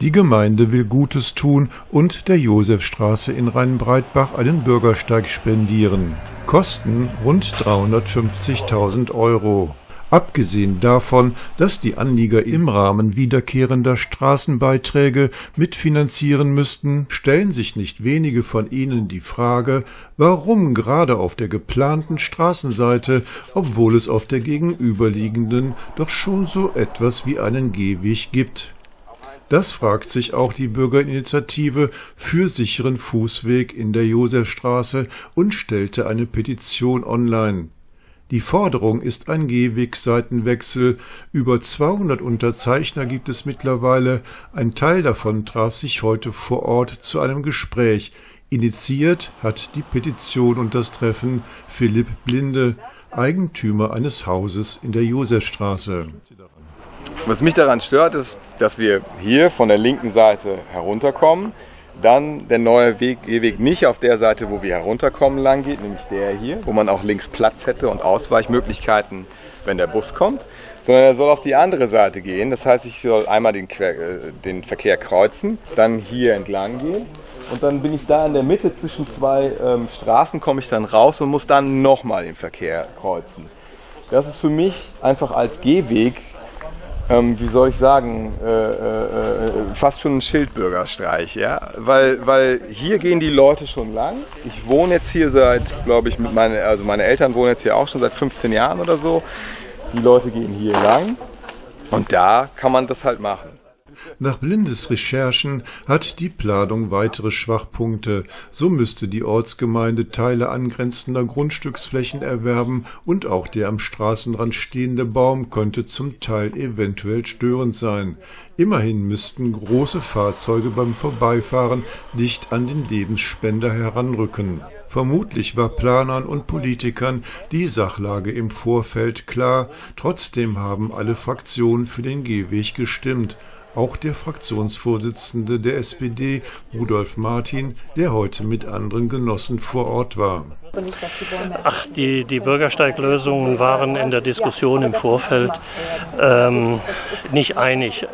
Die Gemeinde will Gutes tun und der Josefstraße in Rheinbreitbach einen Bürgersteig spendieren. Kosten rund 350.000 €. Abgesehen davon, dass die Anlieger im Rahmen wiederkehrender Straßenbeiträge mitfinanzieren müssten, stellen sich nicht wenige von ihnen die Frage, warum gerade auf der geplanten Straßenseite, obwohl es auf der gegenüberliegenden doch schon so etwas wie einen Gehweg gibt. Das fragt sich auch die Bürgerinitiative für sicheren Fußweg in der Josefstraße und stellte eine Petition online. Die Forderung ist ein Gehwegseitenwechsel. Über 200 Unterzeichner gibt es mittlerweile. Ein Teil davon traf sich heute vor Ort zu einem Gespräch. Initiiert hat die Petition und das Treffen Philipp Blinde, Eigentümer eines Hauses in der Josefstraße. Was mich daran stört, ist, dass wir hier von der linken Seite herunterkommen, dann der neue Gehweg nicht auf der Seite, wo wir herunterkommen, lang geht, nämlich der hier, wo man auch links Platz hätte und Ausweichmöglichkeiten, wenn der Bus kommt, sondern er soll auf die andere Seite gehen. Das heißt, ich soll einmal den Verkehr kreuzen, dann hier entlang gehen und dann bin ich da in der Mitte zwischen zwei Straßen, komme ich dann raus und muss dann nochmal den Verkehr kreuzen. Das ist für mich einfach als Gehweg, wie soll ich sagen, fast schon ein Schildbürgerstreich, ja? Weil hier gehen die Leute schon lang. Ich wohne jetzt hier seit, glaube ich, meine Eltern wohnen jetzt hier auch schon seit 15 Jahren oder so. Die Leute gehen hier lang und da kann man das halt machen. Nach Blindes Recherchen hat die Planung weitere Schwachpunkte. So müsste die Ortsgemeinde Teile angrenzender Grundstücksflächen erwerben und auch der am Straßenrand stehende Baum könnte zum Teil eventuell störend sein. Immerhin müssten große Fahrzeuge beim Vorbeifahren dicht an den Lebensspender heranrücken. Vermutlich war Planern und Politikern die Sachlage im Vorfeld klar. Trotzdem haben alle Fraktionen für den Gehweg gestimmt. Auch der Fraktionsvorsitzende der SPD, Rudolf Martin, der heute mit anderen Genossen vor Ort war. Die Bürgersteiglösungen waren in der Diskussion im Vorfeld nicht einig.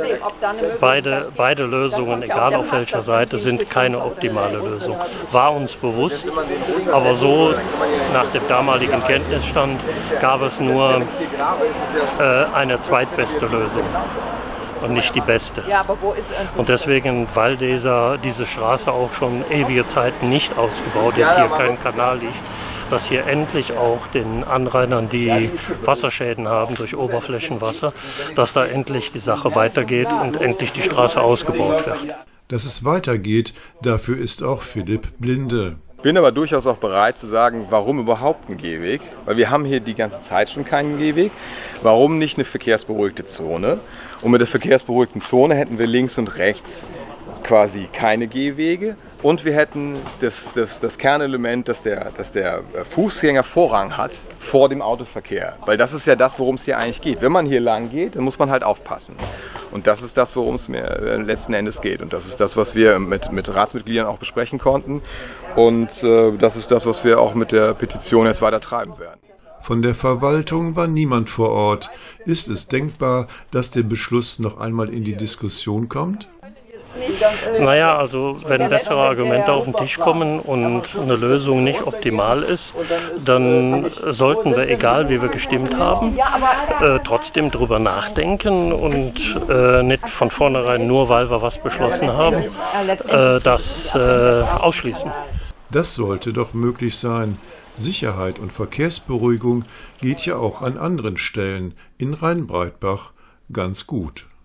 Beide Lösungen, egal auf welcher Seite, sind keine optimale Lösung. War uns bewusst, aber so nach dem damaligen Kenntnisstand gab es nur eine zweitbeste Lösung. Und nicht die beste. Und deswegen, weil diese Straße auch schon ewige Zeiten nicht ausgebaut ist, hier kein Kanal liegt, dass hier endlich auch den Anrainern, die Wasserschäden haben durch Oberflächenwasser, dass da endlich die Sache weitergeht und endlich die Straße ausgebaut wird. Dass es weitergeht, dafür ist auch Philipp Blinde. Ich bin aber durchaus auch bereit zu sagen, warum überhaupt ein Gehweg? Weil wir haben hier die ganze Zeit schon keinen Gehweg. Warum nicht eine verkehrsberuhigte Zone? Und mit der verkehrsberuhigten Zone hätten wir links und rechts quasi keine Gehwege. Und wir hätten das Kernelement, dass der Fußgänger Vorrang hat vor dem Autoverkehr. Weil das ist ja das, worum es hier eigentlich geht. Wenn man hier lang geht, dann muss man halt aufpassen. Und das ist das, worum es mir letzten Endes geht. Und das ist das, was wir mit Ratsmitgliedern auch besprechen konnten. Und das ist das, was wir auch mit der Petition jetzt weiter treiben werden. Von der Verwaltung war niemand vor Ort. Ist es denkbar, dass der Beschluss noch einmal in die Diskussion kommt? Naja, also wenn bessere Argumente auf den Tisch kommen und eine Lösung nicht optimal ist, dann sollten wir, egal wie wir gestimmt haben, trotzdem drüber nachdenken und nicht von vornherein, nur weil wir was beschlossen haben, das ausschließen. Das sollte doch möglich sein. Sicherheit und Verkehrsberuhigung geht ja auch an anderen Stellen in Rheinbreitbach ganz gut.